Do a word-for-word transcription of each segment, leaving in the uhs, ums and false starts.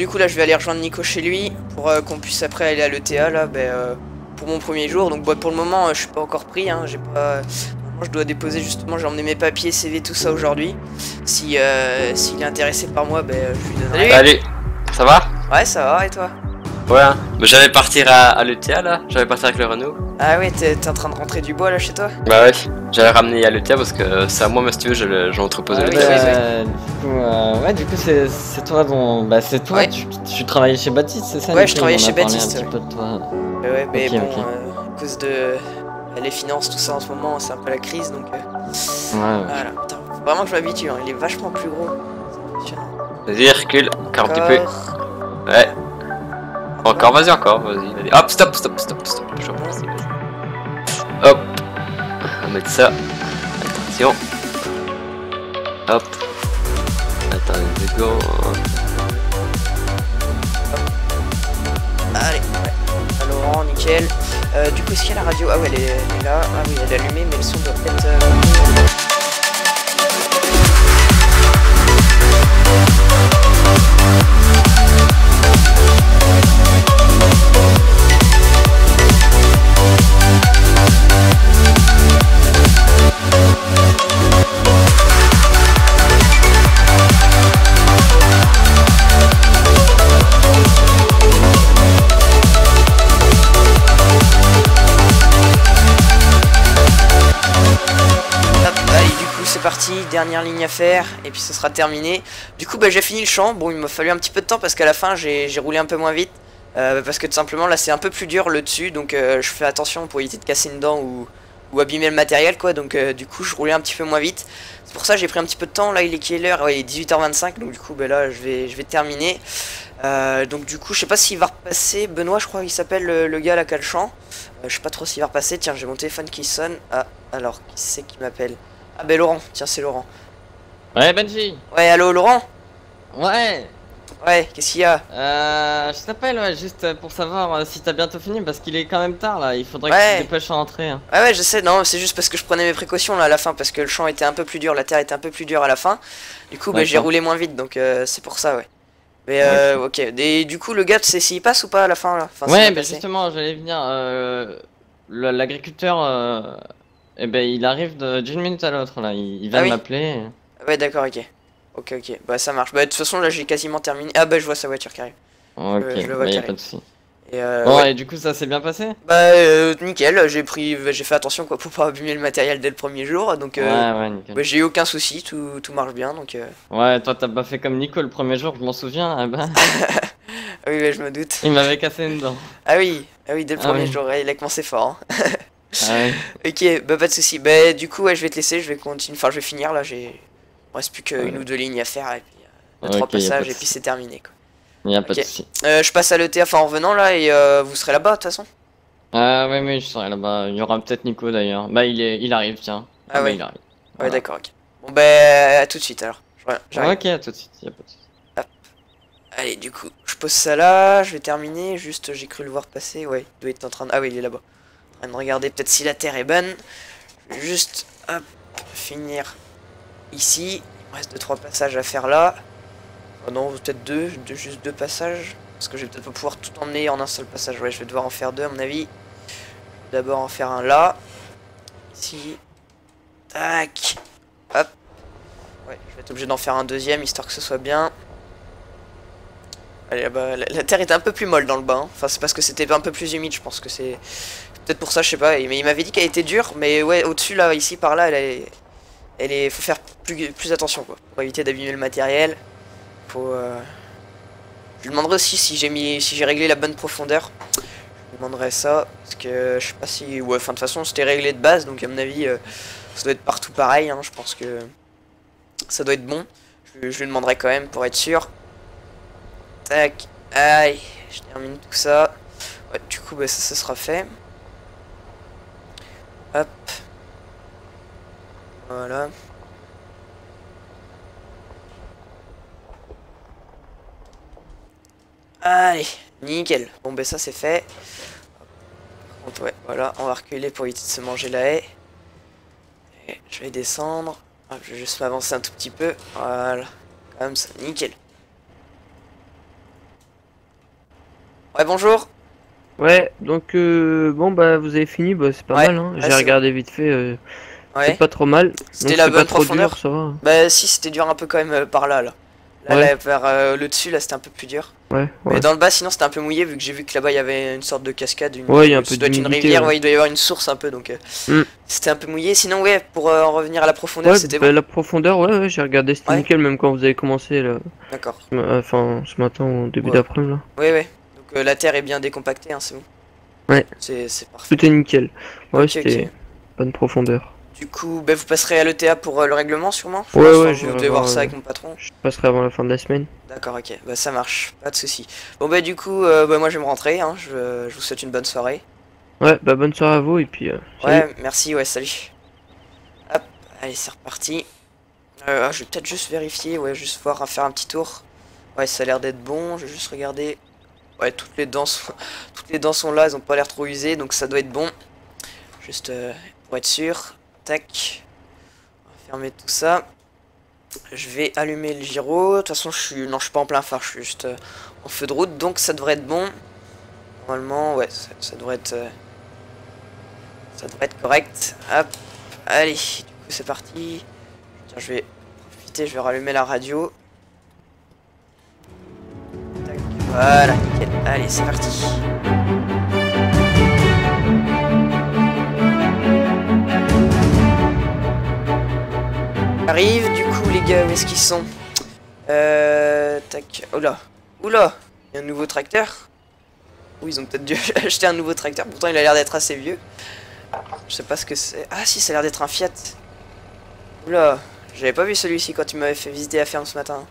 du coup là je vais aller rejoindre Nico chez lui pour euh, qu'on puisse après aller à l'E T A là, ben, euh, pour mon premier jour. Donc bah, pour le moment euh, je suis pas encore pris, hein, j'ai pas... Moi, je dois déposer justement, j'ai emmené mes papiers, C V, tout ça aujourd'hui. Si euh, s'il est intéressé par moi, ben euh, je lui donnerai. Salut, ça va? Ouais, ça va, et toi? Ouais, mais j'allais partir à, à l'E T A là, j'allais partir avec le Renault. Ah ouais, t'es en train de rentrer du bois là chez toi? Bah ouais, j'allais ramener à l'E T A parce que c'est à moi, mais si tu veux, je l'ai entreposé Ah le oui, T A. oui, oui. Euh, du coup, euh, ouais, du coup, c'est c'est toi dont. Bah, c'est toi, Ouais. tu, tu travaillais chez Baptiste, c'est ça? Ouais, Nico, je travaillais il m'en a chez parlé Baptiste, un petit ouais. peu de toi. Ouais, ouais, mais Ok, bon, ok. euh, à cause de euh, les finances, tout ça en ce moment, c'est un peu la crise donc. Euh, Ouais, ouais. voilà, putain, faut vraiment que je m'habitue, hein, il est vachement plus gros. C'est impressionnant. Vas-y, recule, encore un petit peu. Encore. Ouais. Encore, vas-y, encore, vas-y, vas-y. Hop, stop, stop, stop, stop. Je reprends, vas-y, vas-y. Hop. On va mettre ça. Attention. Hop. Attends une seconde. Allez, ouais. Ah, Laurent, nickel. Euh, du coup, est-ce qu'il y a la radio? Ah ouais, elle est, elle est là. Ah oui, elle est allumée, mais le son doit peut-être... Euh... parti, dernière ligne à faire et puis ce sera terminé. Du coup bah, j'ai fini le champ. Bon, il m'a fallu un petit peu de temps parce qu'à la fin j'ai roulé un peu moins vite euh, parce que tout simplement là c'est un peu plus dur le dessus, donc euh, je fais attention pour éviter de casser une dent ou, ou abîmer le matériel quoi. Donc euh, du coup je roulais un petit peu moins vite, c'est pour ça j'ai pris un petit peu de temps. Là il est quelle heure? Ouais, il est dix-huit heures vingt-cinq, donc du coup bah, là je vais, je vais terminer. Euh, donc du coup je sais pas s'il va repasser. Benoît je crois il s'appelle le, le gars là qui a le champ. euh, Je sais pas trop s'il va repasser. Tiens, j'ai mon téléphone qui sonne. Ah alors qui c'est qui m'appelle? Ah ben Laurent, tiens c'est Laurent. Ouais, Benji. Ouais, allô Laurent? Ouais. Ouais, qu'est-ce qu'il y a? Euh, je t'appelle, ouais, juste pour savoir euh, si t'as bientôt fini parce qu'il est quand même tard là. Il faudrait Ouais. que tu te dépêches à rentrer. Hein. Ouais ouais je sais, non c'est juste parce que je prenais mes précautions là à la fin, parce que le champ était un peu plus dur, la terre était un peu plus dure à la fin. Du coup bah, j'ai roulé moins vite, donc euh, c'est pour ça ouais. Mais euh, ok, et du coup le gars tu sais s'il passe ou pas à la fin là? Enfin, ouais bah justement j'allais venir, euh, l'agriculteur, euh, eh ben il arrive d'une minute à l'autre là, il, il vient ah de oui m'appeler. Ouais d'accord, ok. Ok ok, bah ça marche. Bah de toute façon là j'ai quasiment terminé. Ah bah je vois sa voiture qui arrive. Ok, je, je le vois bah qui y a arrive. pas de soucis. Et euh, bon ouais. Et du coup ça s'est bien passé? Bah euh, nickel, j'ai pris, j'ai fait attention quoi pour pas abîmer le matériel dès le premier jour, donc euh, ouais ouais nickel. Bah, j'ai eu aucun souci, tout, tout marche bien donc. Euh... Ouais, toi t'as pas fait comme Nico le premier jour, je m'en souviens. Ah bah... oui ouais, je me doute. Il m'avait cassé une dent. Ah oui, ah oui dès le ah premier oui. jour, il a commencé fort. Hein. ah ouais. Ok, bah pas de souci. Bah du coup ouais je vais te laisser, je vais continuer, enfin je vais finir là, j'ai, il me reste plus qu'une ouais. ou deux lignes à faire et puis euh, okay, trois passages et puis c'est terminé quoi. Y'a pas okay. de soucis. Euh, je passe à l'E T A enfin en revenant là et euh, vous serez là-bas de toute façon. Ah ouais mais je serai là-bas, il y aura peut-être Nico d'ailleurs. Bah il est, il arrive tiens. Ah, ah ouais. bah, il arrive. Ouais Voilà. d'accord, ok. Bon bah à tout de suite alors. Ouais, ok, à tout de suite, y'a pas de soucis. Hop. Allez du coup, je pose ça là, je vais terminer, juste j'ai cru le voir passer, ouais, il doit être en train de... Ah oui il est là-bas. En train de regarder peut-être si la terre est bonne. Je vais juste, hop, finir ici. Il me reste deux trois passages à faire là. Oh non, peut-être deux, deux, juste deux passages. Parce que je vais peut-être pas pouvoir tout emmener en un seul passage. Ouais, je vais devoir en faire deux à mon avis. D'abord en faire un là. Ici. Tac. Hop. Ouais, je vais être obligé d'en faire un deuxième, histoire que ce soit bien. Allez, bah, la, la terre était un peu plus molle dans le bas. Hein. Enfin, c'est parce que c'était un peu plus humide, je pense que c'est... Peut-être pour ça, je sais pas. Mais il m'avait dit qu'elle était dure, mais ouais, au-dessus, là, ici, par là, elle est... Elle est... Faut faire plus, plus attention, quoi. Pour éviter d'abîmer le matériel. Faut... Euh... Je lui demanderai aussi si j'ai mis, si j'ai réglé la bonne profondeur. Je lui demanderai ça, parce que je sais pas si... Ouais, enfin, de toute façon, c'était réglé de base, donc à mon avis, euh, ça doit être partout pareil, hein. Je pense que ça doit être bon. Je, je lui demanderai quand même, pour être sûr. Tac, aïe, je termine tout ça. Ouais, du coup, bah, ça, ça sera fait. Hop. Voilà. Allez, nickel. Bon, ben ça c'est fait. Donc, ouais, voilà, on va reculer pour éviter de se manger la haie. Et je vais descendre. Hop, je vais juste m'avancer un tout petit peu. Voilà, comme ça, nickel. Ouais, bonjour. Ouais, donc euh, bon bah vous avez fini, bah c'est pas Ouais, mal hein. ouais, J'ai c'est regardé vite fait, euh, Ouais. c'est pas trop mal. C'était Donc la c'est bonne pas trop profondeur. dur, ça va. Bah si, c'était dur un peu quand même euh, par là, là. Là, Ouais. là, vers euh, le dessus, là, c'était un peu plus dur. Ouais, Mais ouais. dans le bas, sinon, c'était un peu mouillé, vu que j'ai vu que là-bas, il y avait une sorte de cascade. Une... Ouais, il y a un ça peu doit être une d'humidité, rivière, ouais. ouais, il doit y avoir une source un peu, donc... euh, Mm. C'était un peu mouillé. Sinon, ouais, pour euh, en revenir à la profondeur, Ouais, c'était bah, bon. la profondeur, ouais, ouais, j'ai regardé, c'était Ouais. nickel même quand vous avez commencé là. D'accord. Ce ma- Enfin, ce matin ou au début Ouais. d'après-midi là. Ouais, ouais. Donc euh, la terre est bien décompactée, hein, c'est bon. Ouais. C'est c'est parfait. Tout est nickel. Ouais, Ok, c'était ok. bonne profondeur. Du coup, bah, vous passerez à l'E T A pour euh, le règlement, sûrement je Ouais, pense. ouais, Enfin, j'irai vous devez voir voir, ça euh, avec mon patron. Je passerai avant la fin de la semaine. D'accord, ok. Bah ça marche, pas de souci. Bon bah du coup, euh, bah, moi je vais me rentrer, hein. je, je vous souhaite une bonne soirée. Ouais, bah bonne soirée à vous et puis... Euh, salut. Ouais, merci, ouais, salut. Hop, allez, c'est reparti. Euh, ah, je vais peut-être juste vérifier, ouais, juste voir, faire un petit tour. Ouais, ça a l'air d'être bon, je vais juste regarder. Ouais, toutes les dents sont, toutes les dents sont là, elles ont pas l'air trop usées, donc ça doit être bon. Juste euh, pour être sûr. Tac. On va fermer tout ça. Je vais allumer le gyro. De toute façon, je suis, non, je suis pas en plein phare, je suis juste euh, en feu de route, donc ça devrait être bon. Normalement, ouais, ça, ça devrait être, euh, ça devrait être correct. Hop, allez, du coup c'est parti. Tiens, je vais profiter, je vais rallumer la radio. Tac, voilà, nickel. Allez, c'est parti. Arrive, du coup, les gars, où est-ce qu'ils sont? Euh. Tac. Oula. Oula. Il y a un nouveau tracteur. Oui, ils ont peut-être dû acheter un nouveau tracteur. Pourtant, il a l'air d'être assez vieux. Je sais pas ce que c'est. Ah, si, ça a l'air d'être un Fiat. Oula. J'avais pas vu celui-ci quand tu m'avais fait visiter la ferme ce matin.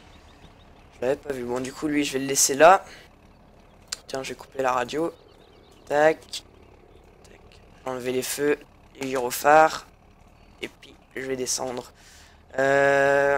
Je l'avais pas vu. Bon, du coup, lui, je vais le laisser là. Tiens, je vais couper la radio. Tac. Tac. Enlever les feux, les gyrophares. Et puis, je vais descendre. Euh...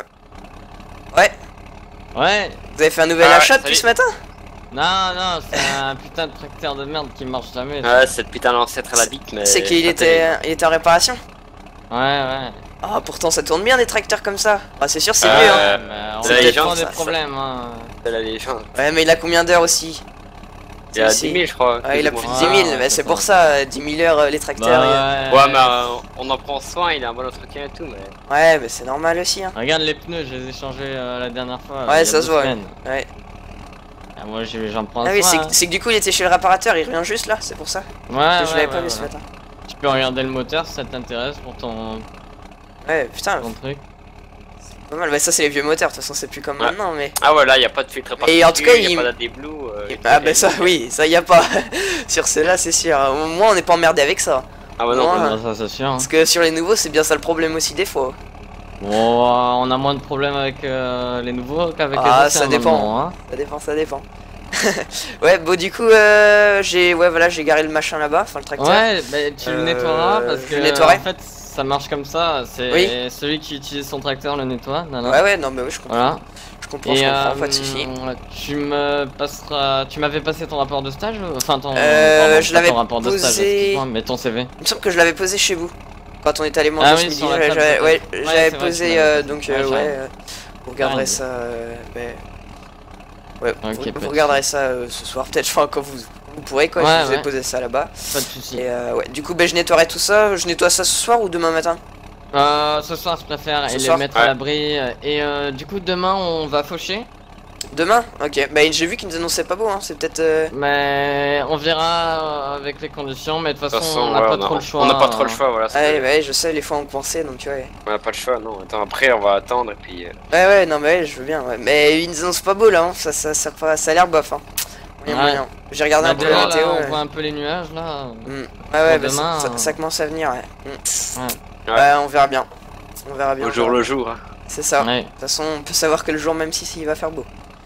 Ouais. Ouais. Vous avez fait un nouvel Ah, achat ouais, depuis salut. ce matin? Non, non, c'est un putain de tracteur de merde qui marche jamais. Ouais, cette putain d'ancêtre à la bite, mais. C'est qu'il pas était, terrible. il était en réparation? Ouais, ouais. Ah, pourtant ça tourne bien des tracteurs comme ça. Ah, c'est sûr, c'est Ah, mieux, hein. ouais. Mais on c'est a peut-être toujours pour des ça, problèmes, hein. C'est la légende. Ouais, mais il a combien d'heures aussi? Il y a Celui-ci. dix mille, je crois. Ouais, il a plus plus ou de moins. dix mille, ouais, mais c'est c'est ça. pour ça, euh, dix mille heures euh, les tracteurs. Bah, il y Ouais, mais euh, on en prend soin, il a un bon entretien et tout, mais. a- Ouais, mais c'est normal aussi, hein. Regarde les pneus, je les ai changés euh, la dernière fois. Ouais, il y a ça deux se voit. semaines. Ouais. Ah, moi j'ai- j'en prends Ah oui, soin. c'est hein. que- c'est que du coup il était chez le réparateur, il revient juste là, c'est pour ça. Ouais, Parce que je ouais, l'avais pas ouais, vu ce voilà. matin. Tu peux regarder le moteur si ça t'intéresse pour ton, Ouais, putain, ton truc. pas mal. Bah, ça c'est les vieux moteurs, de toute façon c'est plus comme Ouais. maintenant, mais. Ah, voilà, il y a pas de filtre Et en tout cas, il y il- a pas d'A D Blue. euh, et Ah tout, bah et- ça oui, ça y a pas. Sur ceux-là c'est sûr. Au moins on n'est pas emmerdé avec ça. Ah, bah non, Moi, bah Ouais, ça c'est sûr. hein. Parce que sur les nouveaux c'est bien ça le problème aussi des fois. Bon, euh, on a moins de problèmes avec euh, les nouveaux qu'avec Ah, les ça anciens dépend. maintenant, hein. Ça dépend, ça dépend. Ouais, bon du coup euh, j'ai ouais voilà j'ai garé le machin là-bas, enfin le tracteur. Ouais, bah, tu le Euh, nettoieras parce je que le nettoierai. en fait ça marche comme ça. C'est Oui. celui qui utilise son tracteur le nettoie. Non, non. Ouais ouais non mais oui je comprends. Voilà. Je comprends, je Et comprends, euh, pas de soucis. tu me passeras, tu m'avais passé ton rapport de stage, enfin ton, Euh, pardon, je pas l'avais ton rapport de stage, posé- excuse-moi, mais ton C V. Il me semble que je l'avais posé chez vous. Quand on est allé manger Ah ce oui, midi, sur la j'avais- table, j'avais- ouais, peut-être. Ouais, j'avais c'est vrai, tu posé m'avais euh, posé. donc Ouais, euh, j'ai- ouais euh, vous regarderez Ouais. ça euh, ben, ouais, Ok, vous, pas vous de regarderez ça euh, ce soir peut-être enfin quand vous vous pourrez quoi, Ouais, je vous ai ouais. posé ça là-bas. Pas de soucis. Et euh, ouais, du coup ben je nettoierai tout ça, je nettoie ça ce soir ou demain matin? Euh, ce soir je préfère Ce et soir les mettre Ouais. à l'abri. euh, Et euh, du coup demain on va faucher. Demain? Ok, bah j'ai vu qu'ils nous annonçaient pas beau hein, c'est peut-être euh, Mais on verra euh, avec les conditions, mais de toute De toute façon, façon, on n'a ouais, pas on a- trop le choix. On n'a pas trop le hein. choix, voilà. c'est- ouais, ouais, je sais les fois on pensait donc ouais. On n'a pas le choix, non. Attends, après, on va attendre et puis. euh, Ouais ouais non mais ouais, je veux bien ouais. Mais ils nous annoncent pas beau là hein. ça, ça, ça, ça, ça a l'air bof hein. Moyen, Ouais. moyen. J'ai regardé Bah, un peu dehors, la météo. là, on ouais. voit un peu les nuages là. Mm. Ouais ouais bah, demain, ça, ça- euh, ça commence à venir ouais. Mm. Ouais. Ouais, on verra bien. On verra bien. Au on jour verra le bien. jour. hein. C'est ça. De Ouais. toute façon, on peut savoir que le jour, même si, si il va faire beau.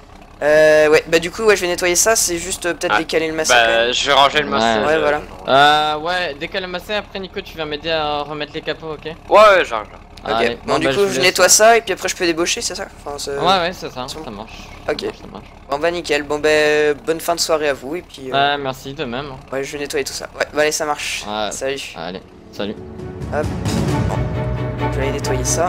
Euh, ouais, bah du coup, ouais, je vais nettoyer ça. C'est juste euh, peut-être Ah, décaler le masque. quand même. Bah, je vais ranger le Ouais. masque. Ouais, je- voilà. Euh, ouais, dès qu'elle est massée, après Nico, tu vas m'aider à remettre les capots, ok? Ouais, ouais, j'arrive. Ok. Allez, bon, du bah, coup, vous je laisse. nettoie ça et puis après, je peux débaucher, c'est ça enfin, c'est- Ouais, ouais, c'est ça, c'est bon. ça marche. Ok. Ça marche, ça marche. Bon, bah nickel. Bon, bah bonne fin de soirée à vous et puis. euh, Ouais, merci de même. ouais, je vais nettoyer tout ça. Ouais, bah allez, ça marche. Ouais. Salut. Allez, salut. Je vais aller nettoyer ça.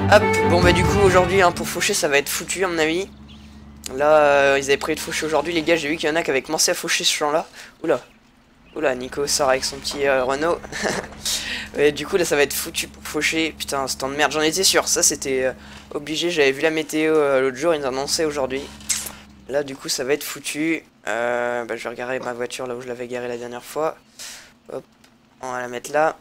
Hop, bon bah du coup aujourd'hui hein, pour faucher ça va être foutu à mon avis. Là euh, ils avaient prévu de faucher aujourd'hui les gars, j'ai vu qu'il y en a qui avaient commencé à faucher ce champ là. Oula, oula Nico sort avec son petit euh, Renault. Et du coup là ça va être foutu pour faucher, putain ce temps de merde, j'en étais sûr, ça c'était euh, obligé, j'avais vu la météo euh, l'autre jour, ils nous annonçaient aujourd'hui. Là du coup ça va être foutu, euh, bah, je vais regarder ma voiture là où je l'avais garée la dernière fois. Hop, on va la mettre là.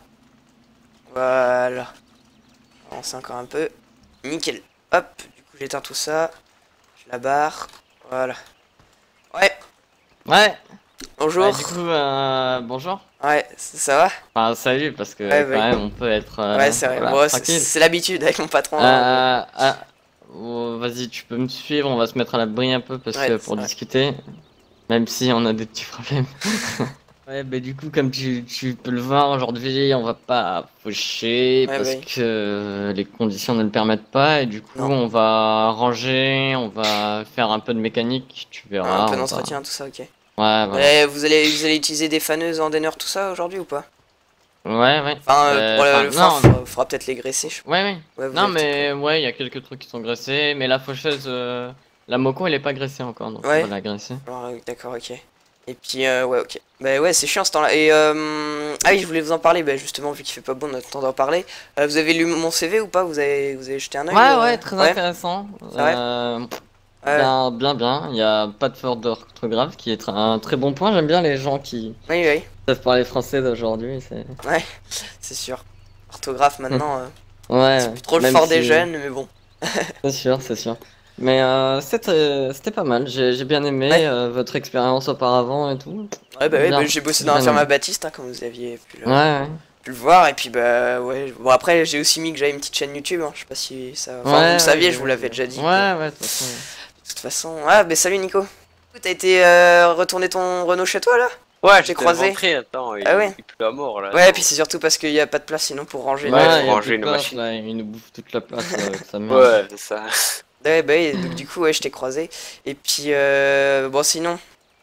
Voilà. Avance encore un peu. Nickel. Hop, du coup j'éteins tout ça. Je la barre. Voilà. Ouais. Ouais. Bonjour. Ouais, du coup, euh, bonjour. Ouais, ça va? Enfin, salut, parce que Ouais, quand bah, même, on peut être. Euh, ouais, c'est vrai. voilà, Bon, c'est tranquille. c'est l'habitude avec mon patron. Euh, hein. ah, oh, vas-y, tu peux me suivre, on va se mettre à l'abri un peu parce Ouais, que c'est pour vrai. discuter, même si on a des petits problèmes. Ouais, bah du coup, comme tu, tu peux le voir aujourd'hui, on va pas faucher Ouais, parce bah oui. que les conditions ne le permettent pas et du coup, Non. on va ranger, on va faire un peu de mécanique, tu verras. Un peu on va- d'entretien, tout ça, ok. Ouais, voilà. Et vous allez, vous allez utiliser des faneuses en denner, tout ça aujourd'hui ou pas? Ouais, ouais. Enfin, euh, Euh, pour le, enfin, le fond, non, faudra, faudra peut-être les graisser. Je... ouais, ouais. Ouais, vous Non, avez mais ouais, il y a quelques trucs qui sont graissés, mais la faucheuse, euh, la Moco, elle est pas graissée encore, donc Ouais. on va la graisser. Alors, euh, d'accord, ok. Et puis, euh, ouais, ok. Bah ouais, c'est chiant ce temps-là. Et, euh... ah oui, je voulais vous en parler, bah justement, vu qu'il fait pas bon, on a le temps d'en parler. Euh, vous avez lu mon C V ou pas? Vous avez, vous avez jeté un œil? Ouais, euh, ouais, très intéressant. C'est vrai Euh, Ouais. bien, bien, bien. Il y a pas de faute d'orthographe, qui est tr- un très bon point. J'aime bien les gens qui Oui, oui, savent parler français d'aujourd'hui. C'est c'est sûr. Orthographe maintenant, euh, ouais, c'est plus trop le même fort des si- jeunes, mais bon. C'est sûr, c'est sûr. Mais euh, c'était c'était pas mal. J'ai j'ai bien aimé Ouais. euh, votre expérience auparavant et tout. Ouais, bah ouais, Bien. bah, j'ai bossé dans Bien la ferme à aimé. Baptiste, hein, comme vous aviez pu le, Ouais, ouais. pu le voir. Et puis, bah ouais. Bon, après, j'ai aussi mis que j'avais une petite chaîne YouTube, hein, je sais pas si ça. Enfin, Ouais, vous le ouais, saviez, j'ai je vous vu. l'avais déjà dit. Ouais, ouais, de toute façon. De toute façon. Ah, bah salut Nico. T'as été euh, retourner ton Renault chez toi là? Ouais, J'ai j'ai croisé. croisé. Attends, il, Ah ouais. il pleut à mort là. Ouais, attends. puis c'est surtout parce qu'il y a pas de place sinon pour ranger. Ouais, là. faut il y a ranger plus de une place, machine. là, il nous bouffe toute la place là, avec sa merde. Ouais, c'est ça. Ouais, bah ouais, donc du coup, ouais, je t'ai croisé. Et puis, euh, bon, sinon,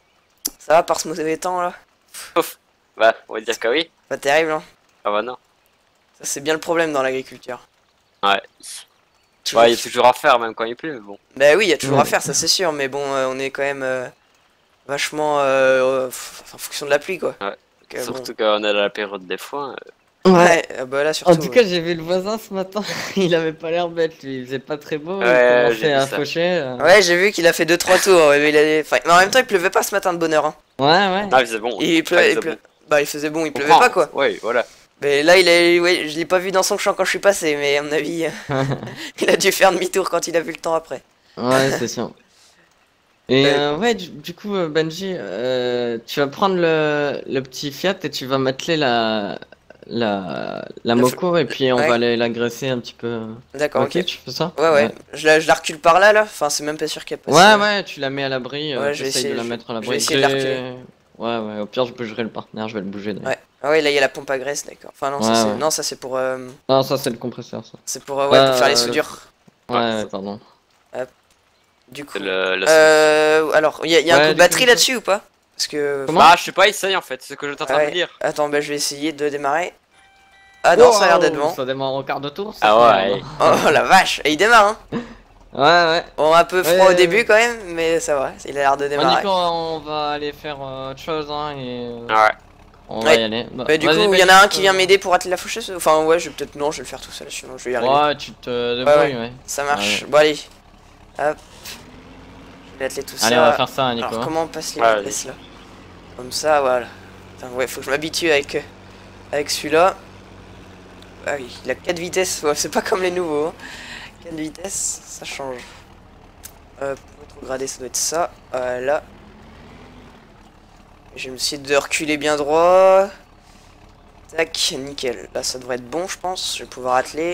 ça va par ce mauvais temps là? Bah, on va dire que oui. Pas terrible, hein? Ah bah non. Ça, c'est bien le problème dans l'agriculture. Ouais. Toujours- Ouais, il y a toujours à faire même quand il pleut, mais bon. Bah oui, il y a toujours Mm. à faire, ça c'est sûr, mais bon, euh, on est quand même euh, vachement euh, euh, f- en fonction de la pluie, quoi. Ouais. Donc, euh, Surtout quand on est à la période des foins. euh, bon. Ouais, euh, bah là surtout. En tout cas, j'ai vu le voisin ce matin, il avait pas l'air bête, lui, il faisait pas très beau, Ouais, il j'ai commençait vu à ça. faucher. euh. euh, Ouais, j'ai vu qu'il a fait deux trois tours, ouais, mais, il a... enfin, mais en même temps, il pleuvait pas ce matin de bonne heure. Hein. Ouais, ouais. Ah, c'est bon. Et il Ouais, pleuvait, il c'est pleu- bon. Bah, il faisait bon, il On pleuvait prend. pas, quoi. Ouais, voilà. Mais là, il a... ouais, je l'ai pas vu dans son champ quand je suis passé, mais à mon avis, euh, il a dû faire demi-tour quand il a vu le temps après. Ouais, c'est sûr. Et Ouais. euh, ouais, du, du coup, euh, Benji, euh, tu vas prendre le, le petit Fiat et tu vas m'atteler la, la, la Moco et puis on ouais. va aller l'agresser un petit peu. D'accord, Ok, ok. tu fais ça? Ouais, ouais. Je, la, je la recule par là, là. Enfin, c'est même pas sûr qu'elle passe. Ouais, ouais, tu la mets à l'abri, euh, Ouais, je vais t'essayes de essayer, la je- mettre à je l'abri. vais essayer de la J'ai- reculer. Ouais, ouais, au pire, je bougerai le partenaire, je vais le bouger d'ailleurs. Ouais. Ah ouais, là, il y a la pompe à graisse, d'accord. Enfin, non, Ouais, ça, c'est... ouais. non, ça c'est pour... euh, Non, ça, c'est le compresseur, ça. C'est pour, euh, ouais, pour faire les Euh, soudures. Ouais, Ouais, ouais, ça- pardon. Du coup. C'est le, la Euh, alors, il y a, y a un Ouais, coup de du batterie coup, là-dessus ou pas? Parce que. Comment Ah, je sais pas, essaye en fait, c'est ce que j'étais en train Ouais. de dire. Attends, bah je vais essayer de démarrer. Ah non, ça a l'air d'être Wow, bon. Ça démarre au quart de tour, ça, Ah c'est ouais, bien. Oh la vache, et il démarre, hein. Ouais, ouais. Bon, un peu froid Ouais, au début ouais. quand même, mais ça va, il a l'air de Bon, démarrer. Nico, on va aller faire euh, autre chose, hein, et euh, Ah ouais. on va Ouais. y aller. Bah, Bah, du coup, vas-y, il y en a Benji, un qui vient euh, m'aider pour atteler la faucheuse. Enfin, ouais, je vais peut-être. Non, je vais le faire tout seul, sinon je vais y arriver. Ouais, tu te débrouilles, ouais. Ça marche. Ouais. Bon, allez. Hop. Je vais atteler tout ça. Allez, on va faire ça, Nico. Alors, comment on passe les Ouais, vitesses là? Comme ça, voilà. Putain, ouais, faut que je m'habitue avec, euh, avec celui-là. Ah oui, il a quatre vitesses, ouais, c'est pas comme les nouveaux. Hein. quatre vitesses, ça change. Euh, pour rétrograder, ça doit être ça. Voilà. Je vais essayer de reculer bien droit. Tac, nickel. Là, ça devrait être bon, je pense. Je vais pouvoir atteler.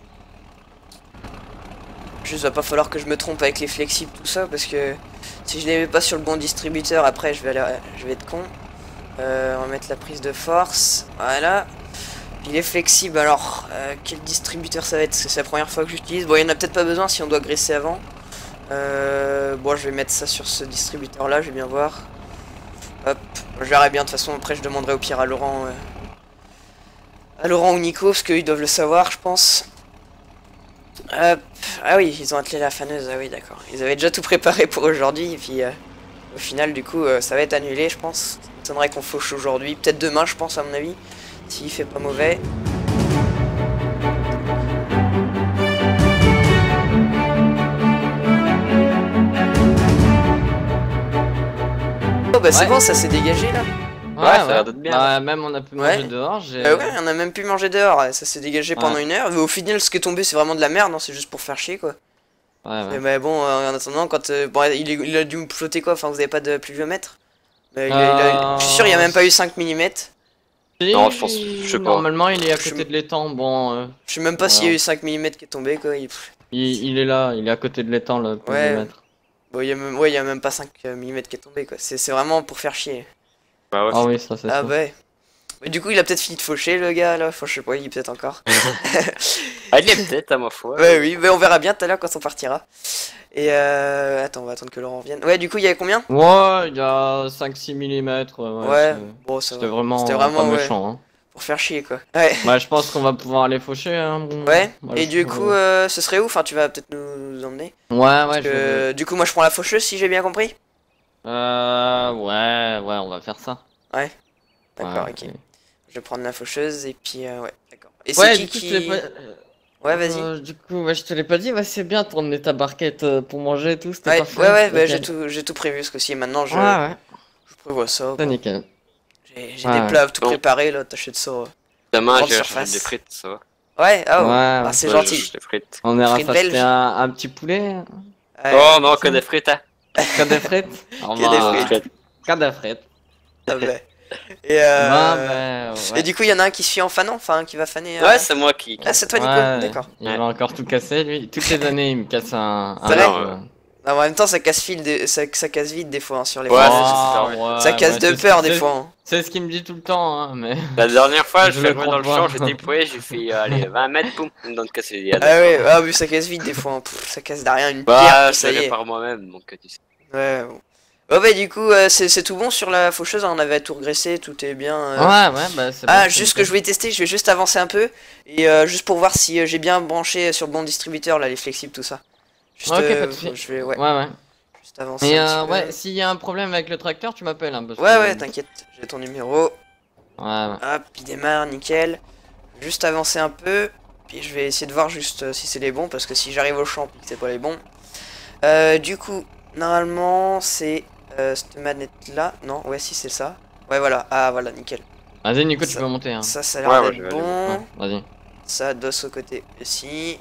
Juste, va pas falloir que je me trompe avec les flexibles, tout ça, parce que si je les mets pas sur le bon distributeur, après, je vais, aller, je vais être con. Euh, on va mettre la prise de force. Voilà. Il est flexible, alors euh, quel distributeur ça va être? Parce que c'est la première fois que j'utilise. Bon, il n'y en a peut-être pas besoin si on doit graisser avant. Euh, bon, je vais mettre ça sur ce distributeur là, je vais bien voir. Hop, je verrai bien. De toute façon, après, je demanderai au pire à Laurent, euh, à Laurent ou Nico, parce qu'ils doivent le savoir, je pense. Euh, ah oui, ils ont attelé la faneuse, ah oui d'accord. Ils avaient déjà tout préparé pour aujourd'hui, et puis euh, au final du coup euh, ça va être annulé je pense. Ça m'étonnerait qu'on fauche aujourd'hui, peut-être demain je pense à mon avis, s'il fait pas mauvais. Oh bah c'est Ouais. bon, ça s'est dégagé là. Ouais, Ouais, ça a l'air d'être bien. Bah, même on a pu manger Ouais. dehors. J'ai. Euh, ouais, on a même pu manger dehors, ça s'est dégagé pendant Ouais. une heure. Mais au final ce qui est tombé c'est vraiment de la merde, hein, c'est juste pour faire chier quoi. Ouais, ouais. Mais bah, bon, euh, en attendant, quand euh, bon, il, est- il a dû me flotter quoi, enfin vous avez pas de pluviomètre. Mais il a- il a- Euh, je suis sûr il y a même pas eu cinq millimètres. Si, Non, je pense- je sais pas. Normalement, il est à Je- côté de l'étang. Bon, euh, Je sais même pas s'il y a Ouais. eu cinq millimètres qui est tombé quoi. Il... il, il est là, il est à côté de l'étang, le Ouais. pluviomètre. Bon, il y a même... Ouais, il y a même pas cinq millimètres qui est tombé quoi. C'est c'est vraiment pour faire chier. Bah ouais. Ah oui, ça c'est Ah ça. ouais. Mais du coup il a peut-être fini de faucher le gars là, enfin je sais pas, il est peut-être encore. Ah, il est peut-être à ma foi. Ouais oui, mais on verra bien tout à l'heure quand on partira. Et euh... Attends, on va attendre que Laurent vienne. Ouais du coup il y avait combien? Ouais, il y a cinq six millimètres. Ouais, Ouais, c'est- bon ça C'était va. vraiment, C'était vraiment, pas ouais. méchant. Hein. Pour faire chier quoi. Ouais. Ouais, je pense qu'on va pouvoir aller faucher. Hein. bon. Ouais, Moi, et je du trouve, coup, euh, euh, ce serait où? Enfin, tu vas peut-être nous emmener. Ouais, ouais, Parce je que, vais- du coup, moi je prends la faucheuse si j'ai bien compris. Euh, ouais, ouais, on va faire ça. Ouais. D'accord, Ouais, ok. ok. Je vais prendre la faucheuse et puis, euh, ouais, d'accord. Et Ouais, c'est du qui coup, je te l'ai qui. pas... Ouais, vas-y. Euh, du coup, ouais, je te l'ai pas dit, ouais, c'est bien de tourner ta barquette euh, pour manger et tout, c'était Ouais, parfait. ouais, ouais, bah, Nickel. j'ai tout, j'ai tout prévu ce coup-ci. Maintenant, je, Ouais, ouais, je prévois ça. c'est nickel. J'ai j'ai Ouais. des plats tout Bon. préparés là, t'achètes ça. euh. Demain, Grande j'ai surface. acheté des frites, ça va. Ouais, ah, ouais. Ouais, Ah, ouais. c'est Ouais, gentil. j'ai acheté des frites. On ira Frites s'acheter belges. un, un petit poulet. Ouais, Oh non, que des frites, hein. Que des frites. On Que des va- frites. Que des frites. ah, bah. Et, euh... Ouais, bah, ouais. et du coup, il y en a un qui se fie en fanant, enfin, qui va faner. euh, Ouais, c'est moi qui. Ah, c'est toi, Nico, Ouais, d'accord. Il Ouais. va encore tout casser, lui. Toutes les années, il me casse un. un C'est vrai arbre, ouais. Ah, en même temps, ça casse, fil des- ça, ça casse vite des fois hein, sur les Ouais, fanaises. c'est super, ouais, Ça casse ouais, de c'est- peur des c'est- fois. hein. C'est ce qu'il me dit tout le temps, hein, mais. La dernière fois, je Je fais le loin dans le crois champ, pas. j'ai déployé, j'ai fait euh, allez, vingt mètres, boum, une dent de casser les Ah ouais, ah oui, ça casse vite des fois. hein. Pff, ça casse derrière une pierre, Bah, puis je ça y le est. répare moi-même, donc euh, tu sais. Ouais, bon. Ouais, bah du coup, euh, c'est c'est tout bon sur la faucheuse, hein, on avait tout regressé, tout est bien. euh. Ouais, ouais, bah c'est Ah, bon, c'est juste que nickel. je voulais tester, je vais juste avancer un peu, et euh, juste pour voir si euh, j'ai bien branché sur le bon distributeur, là, les flexibles, tout ça. Juste, Ok, euh, pas de soucis. je vais, ouais, Ouais, ouais. juste avancer Et un euh, petit peu. ouais, s'il y a un problème avec le tracteur, tu m'appelles, hein, parce Ouais, que- ouais, t'inquiète, j'ai ton numéro. Ouais, ouais. Hop, il démarre, nickel. Juste avancer un peu. Puis je vais essayer de voir juste euh, si c'est les bons. Parce que si j'arrive au champ et que c'est pas les bons. Euh, du coup, normalement, c'est euh, cette manette là. Non, ouais, si c'est ça. Ouais, voilà. Ah, voilà, nickel. Vas-y, Nico, tu Ça- peux monter, hein. Ça, ça a l'air Ouais, ouais, d'être je vais bon. Ouais, vas-y. Ça, dos au côté aussi.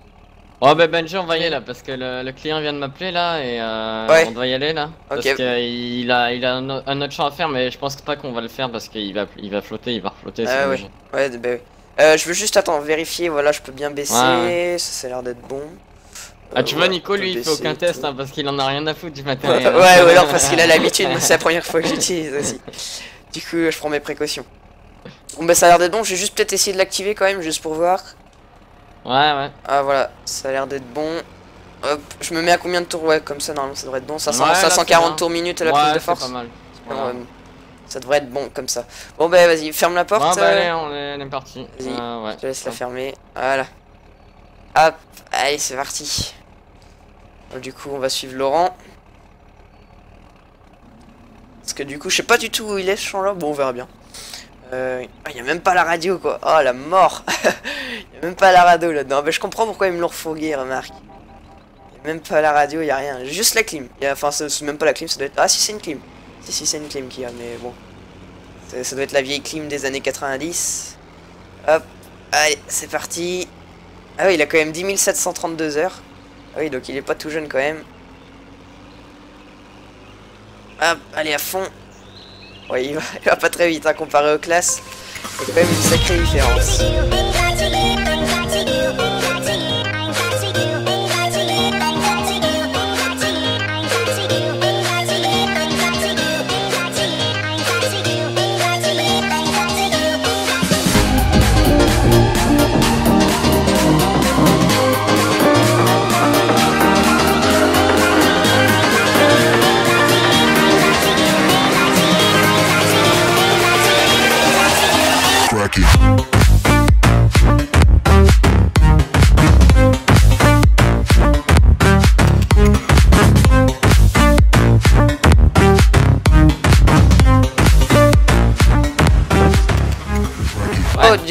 Oh bah Benji, on va y aller là parce que le, le client vient de m'appeler là et euh, Ouais. on doit y aller là. Parce Ok. qu'il a, il a un, o- un autre champ à faire, mais je pense pas qu'on va le faire parce qu'il va, il va flotter, il va reflotter. Ah c'est ouais. obligé. Ouais, bah oui. Euh, je veux juste attendre, vérifier. Voilà, je peux bien baisser. Ouais, Ça, ça a l'air d'être bon. Ah, tu Euh, vois, ouais, Nico, on peut lui, il fait baisser aucun et test tout. hein, parce qu'il en a rien à foutre du Ouais, matériel. ouais, non, parce qu'il a l'habitude, mais c'est la première fois que j'utilise aussi. Du coup, je prends mes précautions. Bon, bah, ça a l'air d'être bon. Je vais juste peut-être essayer de l'activer quand même, juste pour voir. Ouais, ouais. Ah, voilà, ça a l'air d'être bon. Hop, je me mets à combien de tours? Ouais, comme ça, normalement, ça devrait être bon. cinq cents, Ouais, là, cinq cent c'est quarante bien. tours minute à la Ouais, prise de c'est force. pas mal. Non, Voilà. euh, ça devrait être bon comme ça. Bon, bah, vas-y, ferme la porte. Bon, bah, euh, allez, on est, on est parti. Vas-y, Euh, ouais. Je te laisse la fermer. Voilà. Hop, allez, c'est parti. Du coup, on va suivre Laurent. Parce que du coup, je sais pas du tout où il est ce champ là. Bon, on verra bien. Euh, ah, y a même pas la radio quoi. Oh la mort. Y a même pas la radio là-dedans. Mais je comprends pourquoi ils me l'ont refourgué, remarque. Y a même pas la radio, y a rien. Juste la clim. Y a, enfin, c'est c'est même pas la clim, ça doit être. Ah, si, c'est une clim. Si, si, c'est une clim qu'il y a, mais bon. Ça, ça doit être la vieille clim des années quatre-vingt-dix. Hop. Allez, c'est parti. Ah oui, il a quand même dix mille sept cent trente-deux heures. Ah oui, donc il est pas tout jeune quand même. Hop, allez à fond. Ouais, il va, il va pas très vite hein, comparé aux classes. Il y a quand même une sacrée différence. Crack it.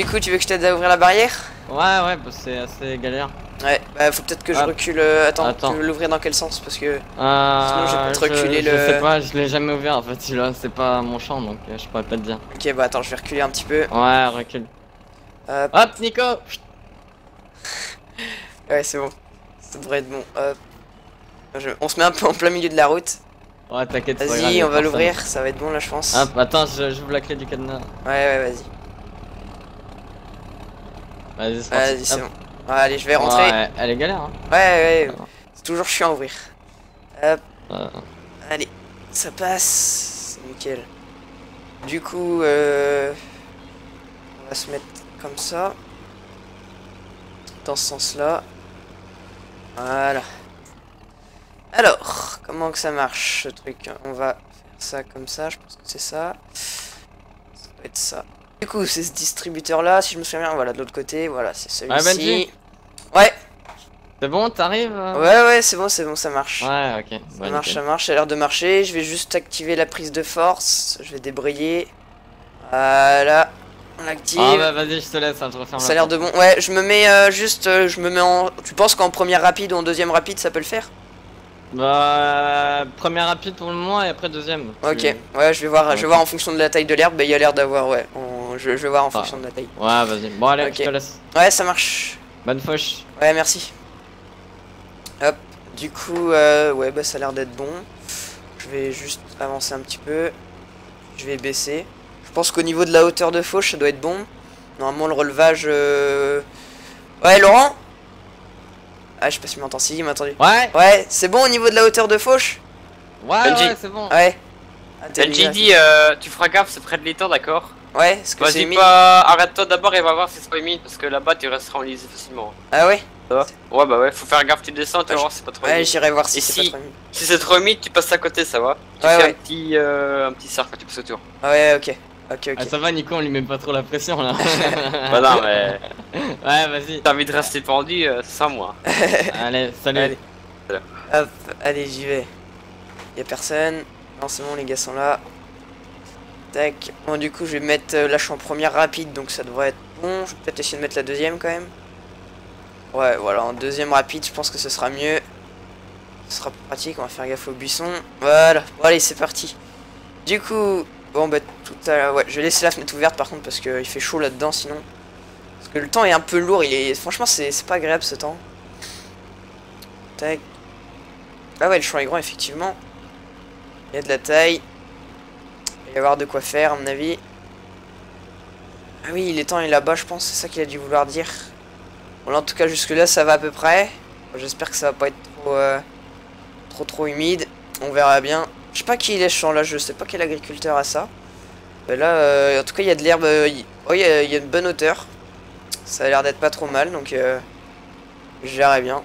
coup, tu veux que je t'aide à ouvrir la barrière? Ouais, ouais, bah c'est assez galère. Ouais, bah faut peut-être que je Ah. recule. euh, Attends, Attends. tu veux l'ouvrir dans quel sens? Parce que. Euh, Sinon, je vais peut-être reculer je, le- Je sais pas, je l'ai jamais ouvert en fait, celui-là, c'est pas mon champ donc euh, je pourrais pas te dire. Ok, bah attends, je vais reculer un petit peu. Ouais, recule. Hop, Hop, Nico. ouais, c'est bon. Ça devrait être bon. Hop. Je- On se met un peu en plein milieu de la route. Ouais, t'inquiète, c'est pas grave, Vas-y, y a on va personne. l'ouvrir, ça va être bon là, je pense. Hop, attends, je- j'ouvre la clé du cadenas. Ouais, ouais, vas-y. Vas-y, c'est parti. Vas-y, c'est Hop. bon. Ouais, allez, je vais rentrer. Ouais, elle est galère, hein. Ouais, ouais, Ah. c'est toujours chiant à ouvrir. Hop, Euh, allez, ça passe. C'est nickel. Du coup, euh... on va se mettre comme ça. Dans ce sens-là. Voilà. Alors, comment que ça marche ce truc? On va faire ça comme ça, je pense que c'est ça. Ça doit être ça. Du coup, c'est ce distributeur-là, si je me souviens bien, voilà, de l'autre côté, voilà, c'est celui-ci. Benji. Ouais, C'est bon, t'arrives euh ouais, ouais, c'est bon, c'est bon, ça marche. Ouais, ok. Ça Bon, marche, nickel. ça marche, ça a l'air de marcher. Je vais juste activer la prise de force. Je vais débrayer. Voilà. On l'active. Ah bah vas-y, je te laisse, hein, je referme Ça a la l'air de bon. Ouais, je me mets euh, juste. euh, je me mets en. Tu penses qu'en première rapide ou en deuxième rapide ça peut le faire? Bah, première rapide pour le moment et après deuxième. Ok. Tu- Ouais, je vais voir. Je Ok. vais voir en fonction de la taille de l'herbe. Bah, il y a l'air d'avoir. Ouais. On- Je, je vais voir en fonction de la taille. Ouais, vas-y. Bon, allez, Ok. je te laisse. Ouais, ça marche. Bonne fauche. Ouais, merci. Hop. Du coup, euh, ouais, bah ça a l'air d'être bon. Je vais juste avancer un petit peu. Je vais baisser. Je pense qu'au niveau de la hauteur de fauche, ça doit être bon. Normalement, le relevage. Euh... Ouais, Laurent? Ah, je sais pas si il m'entend. Si, il m'a entendu. Ouais, Ouais, c'est bon au niveau de la hauteur de fauche? ouais, Benji. ouais, c'est bon. Ouais. Ah, t'es Benji bien. dit, euh, tu feras gaffe, c'est près de l'étang, d'accord? Ouais, parce que c'est Vas-y humide. pas, arrête-toi d'abord et va voir si c'est pas humide, parce que là-bas tu resteras enlisé facilement. Ah ouais? Ça va? Ouais bah ouais, faut faire gaffe, tu descends, tu vas Ouais, voir si c'est pas trop Ouais, humide. j'irai voir si Et c'est si- pas trop humide. Si c'est trop humide, tu passes à côté, ça va? Tu Ouais, fais ouais. un petit, euh, un petit cercle, tu passes autour. Ah ouais, ok. Ok, ok. Ah, ça va, Nico, on lui met pas trop la pression là. Bah non mais, Ouais, vas-y. t'as envie de rester pendu, euh, c'est ça moi. Allez, salut. Allez. Hop, allez, j'y vais. Y'a personne. Non, c'est bon, les gars sont là. Tac. Bon, du coup, je vais mettre. euh, Là, je suis en première rapide, donc ça devrait être bon. Je vais peut-être essayer de mettre la deuxième quand même. Ouais, voilà, en deuxième rapide, je pense que ce sera mieux. Ce sera plus pratique, on va faire gaffe aux buissons. Voilà, bon, allez, c'est parti. Du coup, bon, bah, tout à l'heure. Ouais, je vais laisser la fenêtre ouverte par contre, parce qu'il fait chaud là-dedans sinon. Parce que le temps est un peu lourd, il est. Franchement, c'est c'est pas agréable ce temps. Tac. Ah ouais, le champ est grand, effectivement. Il y a de la taille. Il va y avoir de quoi faire, à mon avis. Ah oui, l'étang est là-bas, je pense. C'est ça qu'il a dû vouloir dire. Bon, là, en tout cas, jusque-là, ça va à peu près. J'espère que ça va pas être trop, euh, trop, trop humide. On verra bien. Je sais pas qui il est ce champ-là. Je sais pas quel agriculteur a ça. Mais là, euh, en tout cas, il y a de l'herbe. Euh, il oh, il y, a- il y a une bonne hauteur. Ça a l'air d'être pas trop mal, donc euh, je verrai bien.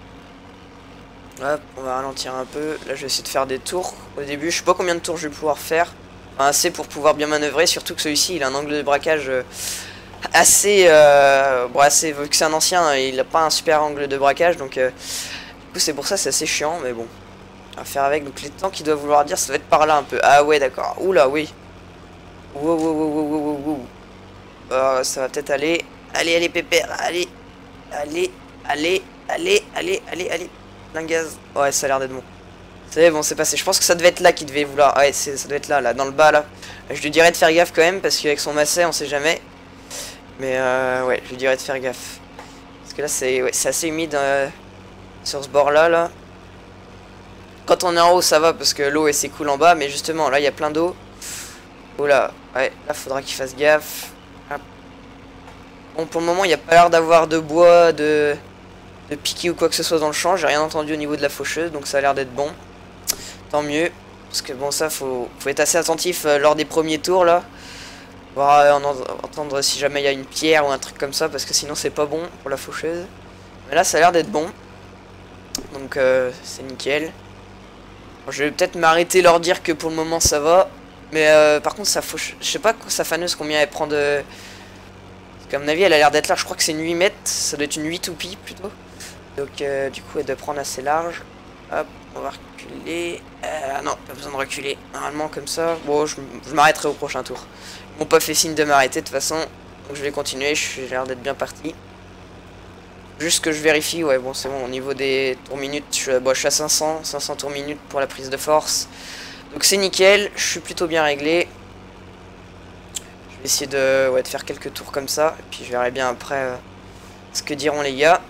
Hop, on va ralentir un peu. Là, je vais essayer de faire des tours. Au début, je sais pas combien de tours je vais pouvoir faire. Enfin, assez pour pouvoir bien manœuvrer. Surtout que celui-ci, il a un angle de braquage euh, assez... Euh, bon, assez... Vu que c'est un ancien, il a pas un super angle de braquage. Donc, euh, du coup, c'est pour ça, c'est assez chiant. Mais bon, on va faire avec. Donc, les temps qu'il doit vouloir dire, ça va être par là un peu. Ah ouais, d'accord. Oula, oui. Wow, wow, wow, wow, wow, wow, wow. Euh, ça va peut-être aller. Allez, allez, pépère. Allez. Allez, allez, allez, allez, allez, allez. Plein gaz. Ouais, ça a l'air d'être bon. C'est bon, c'est passé. Je pense que ça devait être là qu'il devait vouloir. Ouais, ça doit être là, là, dans le bas, là. Je lui dirais de faire gaffe quand même, parce qu'avec son masset, on sait jamais. Mais euh, ouais, je lui dirais de faire gaffe. Parce que là, c'est ouais, c'est assez humide euh, sur ce bord-là, là. Quand on est en haut, ça va, parce que l'eau, elle s'écoule en bas. Mais justement, là, il y a plein d'eau. Oh là, ouais, là, faudra qu'il fasse gaffe. Hop. Bon, pour le moment, il n'y a pas l'air d'avoir de bois, de... de piquer ou quoi que ce soit dans le champ. J'ai rien entendu au niveau de la faucheuse, donc ça a l'air d'être bon. Tant mieux. Parce que bon, ça, faut, faut être assez attentif euh, lors des premiers tours, là. Voir, euh, en, en- entendre si jamais il y a une pierre ou un truc comme ça, parce que sinon, c'est pas bon pour la faucheuse. Mais là, ça a l'air d'être bon. Donc, euh, c'est nickel. Bon, je vais peut-être m'arrêter leur dire que pour le moment, ça va. Mais euh, par contre, sa fauche... Je sais pas quoi, sa faneuse, combien elle prend de... Parce qu'à mon avis, elle a l'air d'être large. Je crois que c'est une huit mètres. Ça doit être une huit toupie, plutôt. Donc, euh, du coup, elle doit prendre assez large. Hop, on va reculer. Euh, non, pas besoin de reculer. Normalement, comme ça. Bon, je, je m'arrêterai au prochain tour. Ils m'ont pas fait signe de m'arrêter, de toute façon. Donc je vais continuer, j'ai l'air d'être bien parti. Juste que je vérifie, ouais bon c'est bon, au niveau des tours minutes, je suis, bon, je suis à cinq cents, cinq cents tours minutes pour la prise de force. Donc c'est nickel, je suis plutôt bien réglé. Je vais essayer de, ouais, de faire quelques tours comme ça, et puis je verrai bien après euh, ce que diront les gars.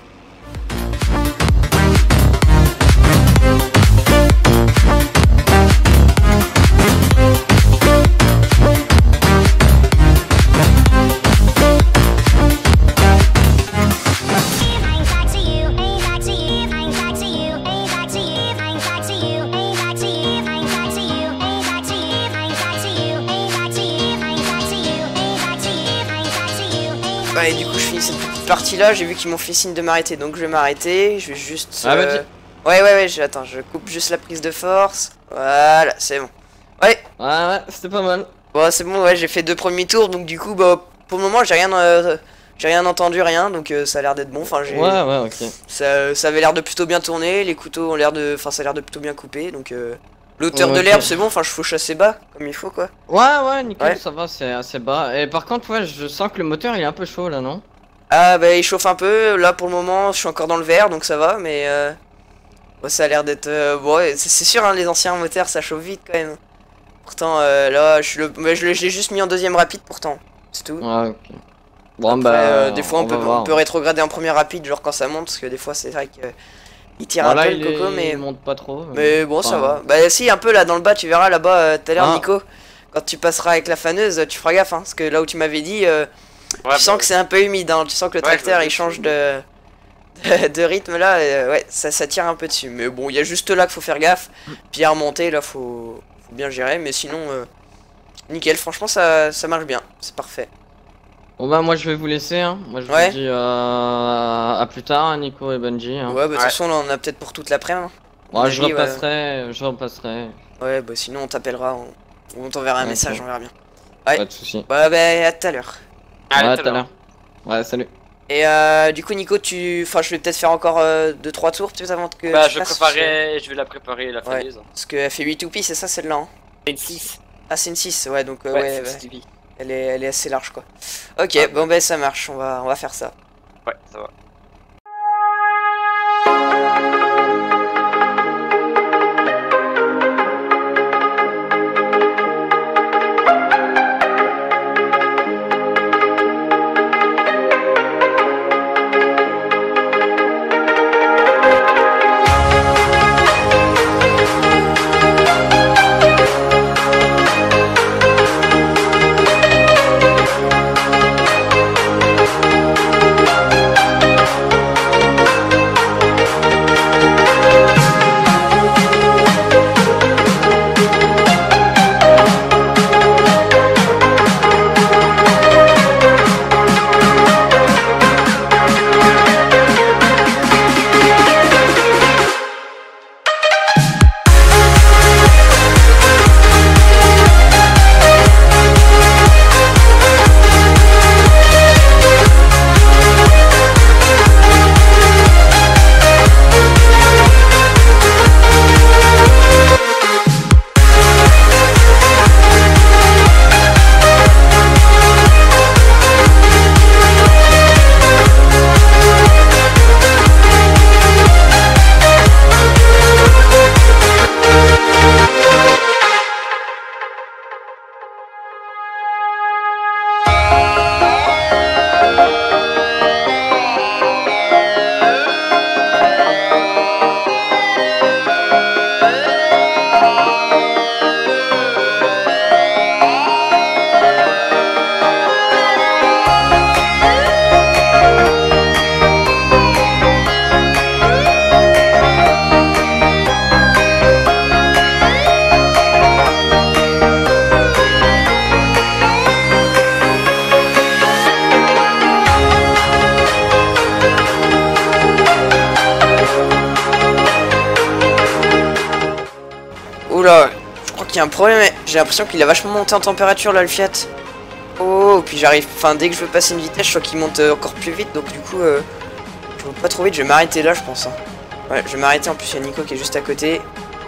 Ouais, et du coup je finis cette petite partie là, j'ai vu qu'ils m'ont fait signe de m'arrêter, donc je vais m'arrêter, je vais juste... Ah, euh... Ouais ouais ouais, je... attends, je coupe juste la prise de force, voilà, c'est bon. Ouais, Ouais, ouais, c'était pas mal. bon c'est bon, ouais, j'ai fait deux premiers tours, donc du coup, bah, pour le moment j'ai rien euh... j'ai rien entendu, rien, donc euh, ça a l'air d'être bon, enfin j'ai... Ouais, ouais, ok. Ça, ça avait l'air de plutôt bien tourner, les couteaux ont l'air de... Enfin ça a l'air de plutôt bien couper, donc... Euh... L'auteur Ouais, de ok. l'herbe c'est bon, enfin je fauche assez bas, comme il faut quoi. Ouais, ouais, nickel, Ouais. ça va, c'est assez bas. Et par contre, ouais, je sens que le moteur il est un peu chaud là, non? Ah bah il chauffe un peu, là pour le moment je suis encore dans le vert donc ça va mais euh... ouais, ça a l'air d'être... Euh... Bon, ouais, c'est sûr hein, les anciens moteurs ça chauffe vite quand même. Pourtant euh, là je suis le... mais je l'ai je l'ai juste mis en deuxième rapide pourtant, c'est tout. Ouais, ok. Bon, Après, bah. euh, des fois on, on peut, va voir. on peut rétrograder en premier rapide genre quand ça monte parce que des fois c'est vrai que... euh, il tire Voilà, un peu il le coco est- mais... il monte pas trop. Mais bon ça Enfin, va. Bah si un peu là dans le bas tu verras là-bas euh, tout à l'heure Ah. Nico. Quand tu passeras avec la faneuse tu feras gaffe hein, parce que là où tu m'avais dit... Euh... Ouais, tu sens que c'est un peu humide, hein. Tu sens que le Ouais, tracteur je me il doute. change de, de, de rythme là, et, euh, ouais, ça, ça tire un peu dessus. Mais bon, il y a juste là qu'il faut faire gaffe. Puis à remonter, là, faut, faut bien gérer. Mais sinon, euh, nickel, franchement, ça, ça marche bien, c'est parfait. Bon, bah, moi je vais vous laisser, hein. Moi je Ouais. vous dis euh, à plus tard, hein, Nico et Bungie. Hein. Ouais, bah de toute Ouais. façon, là, on a peut-être pour toute l'après-midi. hein. Ouais, je avis, ouais. repasserai, je repasserai. Ouais, bah sinon, on t'appellera, on, on t'enverra un Ouais, message, ok. on verra bien. Ouais. Pas de soucis. Ouais, bah à tout à l'heure. Allez, Ouais, tout à tout à l'heure. l'heure. Ouais, salut. Et euh, du coup, Nico, tu. Enfin, je vais peut-être faire encore deux trois tours, peut-être avant que. Bah, tu je passes, préparais, je vais la préparer la Ouais. falaise. Parce qu'elle fait huit toupies, c'est ça celle-là hein. C'est une six. Ah, c'est une six, ouais, donc euh, Ouais, ouais, c'est ouais. une Stevie. Elle est, elle est assez large quoi. Ok, Ah, bon ben ça marche, on va, on va faire ça. Ouais, ça va. Oula, je crois qu'il y a un problème, j'ai l'impression qu'il a vachement monté en température là le Fiat. Oh, puis j'arrive, enfin dès que je veux passer une vitesse, je crois qu'il monte euh, encore plus vite, donc du coup, euh, je veux pas trop vite, je vais m'arrêter là je pense. Hein. Ouais, je vais m'arrêter, en plus il y a Nico qui est juste à côté.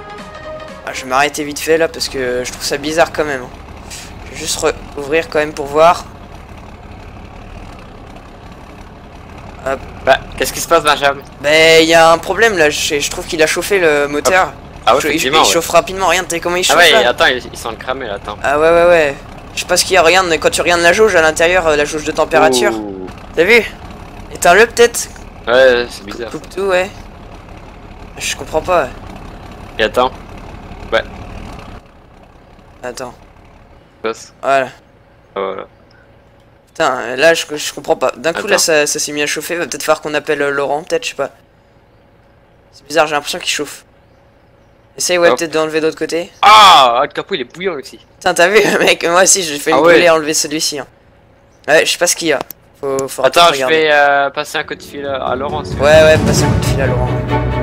Ah, je vais m'arrêter vite fait là parce que je trouve ça bizarre quand même. Je vais juste ouvrir quand même pour voir. Hop. Bah, qu'est-ce qui se passe, Benjamin? Mais il y a un problème là, je, je trouve qu'il a chauffé le moteur. Ah ouais, Je- il, il effectivement, ouais. chauffe rapidement, regarde t'as comment il chauffe Ah ouais, là. attends, ils, ils sont le cramé là, attends. Ah ouais ouais ouais. Je sais pas ce qu'il y a, regarde, quand tu regardes la jauge à l'intérieur, euh, la jauge de température. Ouh. T'as vu? Éteins-le peut-être. Ouais, c'est bizarre. Coupe tout, ouais. Je comprends pas. Et attends. Ouais, Attends, passe. voilà. Ah, voilà. Putain, là je, je comprends pas. D'un coup Attends. là ça, ça s'est mis à chauffer, va peut-être falloir qu'on appelle euh, Laurent, peut-être, je sais pas. C'est bizarre, j'ai l'impression qu'il chauffe. Essaye ouais Hop. peut-être d'enlever de l'autre côté. Ah, le capot il est bouillant aussi. Putain t'as vu mec, moi aussi j'ai fait Ah une ouais. brûlée à enlever celui-ci. Hein. Ouais, je sais pas ce qu'il y a. Faut, faut Attends, peut-être je regarder. vais euh, passer un coup de fil à à Laurent. si tu veux. Ouais ouais, passe un coup de fil à Laurent. Ouais.